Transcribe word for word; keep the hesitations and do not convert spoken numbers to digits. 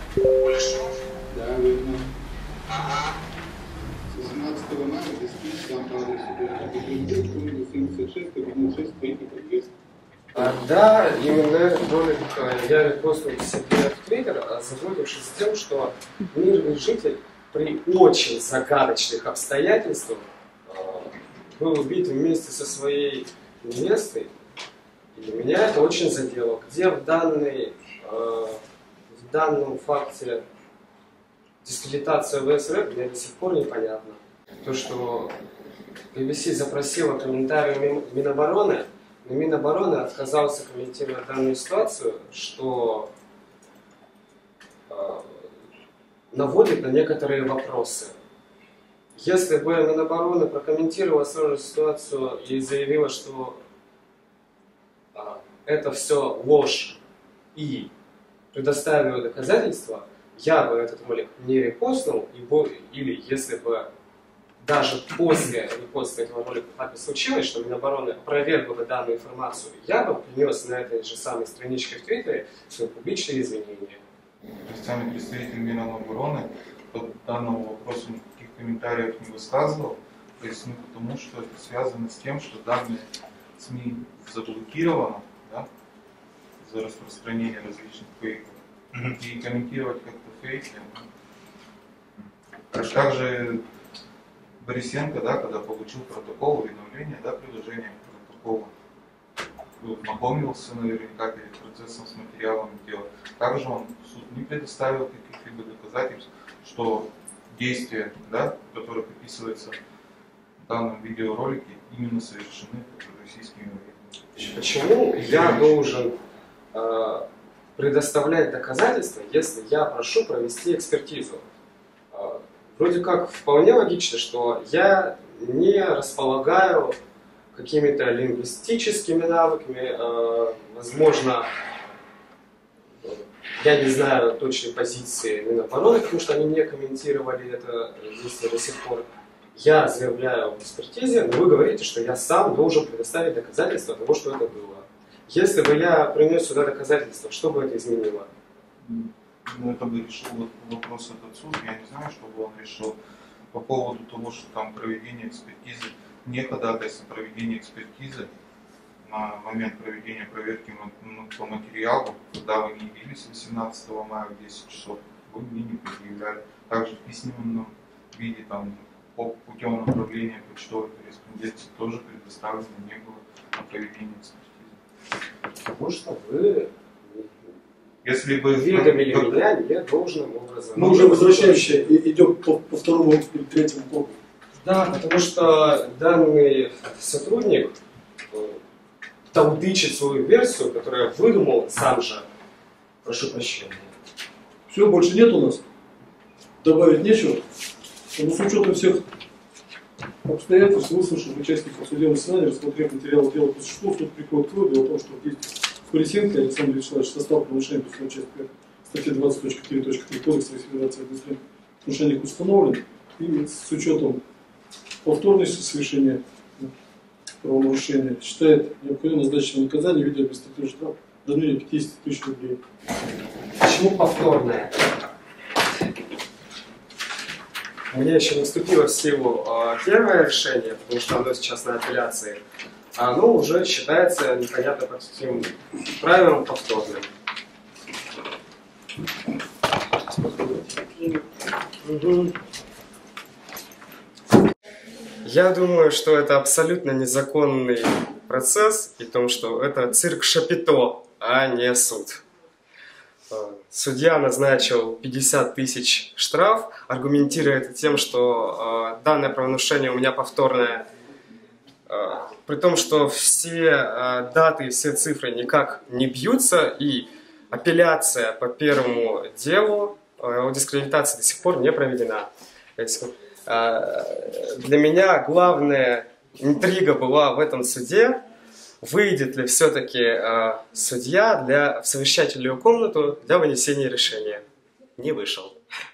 Кулешов? Да, верно. Ага. семнадцатого мая без письма по адресу комната семьдесят шесть, кабинет шесть, третий подъезд. А, да, именно этот ролик я репостнул себе в Твиттер, озаботившись тем, что мирный житель при очень загадочных обстоятельствах был убит вместе со своей невестой. И меня это очень задело. Где в, данной, в данном факте дискредитация ВСР, мне до сих пор непонятно. То, что би би си запросила комментарий Минобороны, но Минобороны отказался комментировать данную ситуацию, что э, наводит на некоторые вопросы. Если бы Минобороны прокомментировала сразу ситуацию и заявила, что э, это все ложь и предоставила доказательства, я бы этот ролик не репостнул, или если бы даже после репоста этого ролика так и случилось, что Минобороны опровергла бы данную информацию, я бы принес на этой же самой страничке в Твиттере свои публичные извинения. Официальный представитель Минобороны по данному вопросу никаких комментариев не высказывал, поясню потому, что это связано с тем, что данные СМИ заблокировано, да, за распространение различных фейков. И комментировать как-то фейки. А также Борисенко, да, когда получил протокол уведомления, да, приложение к протоколу, напомнился наверняка перед процессом с материалами дела. Также он в суд не предоставил каких-либо доказательств, что действия, да, которые описываются в данном видеоролике, именно совершены российскими военными. Почему я должен э, предоставлять доказательства, если я прошу провести экспертизу? Э, вроде как вполне логично, что я не располагаю какими-то лингвистическими навыками, э, возможно, я не знаю точной позиции Минобороны, потому что они не комментировали это действие до сих пор. Я заявляю в экспертизе, но вы говорите, что я сам должен предоставить доказательства того, что это было. Если бы я принес сюда доказательства, что бы это изменило? Ну, это бы решил вот вопрос этот суд, я не знаю, что бы он решил по поводу того, что там проведение экспертизы, не ходатайство проведения экспертизы на момент проведения проверки по материалу, когда вы не явились восемнадцатого мая в десять часов, вы мне не предъявляли. Также в письменном виде, там, по путем направления почтовой корреспонденции тоже предоставлено не было на проведение экспертизы. Потому что вы Если бы уведомили меня не должным образом. Мы уже возвращаемся и идем по, по второму и третьему кругу. Да, потому что данный сотрудник толдычит свою версию, которую я выдумал сам же. Прошу прощения. Все, больше нет у нас. Добавить нечего. Но с учетом всех обстоятельств, выслушав участников судебного заседания, рассмотрев материалы дела по существу, суд приходит к выводу о том, что здесь Борисенко Александр Вячеславович состав нарушения по части статьи двадцать точка три точка три Кодекса Российской Федерации административных нарушений установлен, и с учетом повторности совершения правонарушения считает необходимым назначение наказания в виде административного штрафа в размере пятидесяти тысяч рублей. Почему повторное? У меня еще не вступило в силу э, первое решение, потому что оно сейчас на апелляции, а оно уже считается непонятно по каким правилам повторным. Угу. Я думаю, что это абсолютно незаконный процесс, и том, что это цирк Шапито, а не суд. Судья назначил пятьдесят тысяч штраф, аргументируя это тем, что э, данное правонарушение у меня повторное, э, при том, что все э, даты и все цифры никак не бьются, и апелляция по первому делу э, о дискредитации до сих пор не проведена. Э, для меня главная интрига была в этом суде. Выйдет ли все-таки э, судья для, в совещательную комнату для вынесения решения? Не вышел.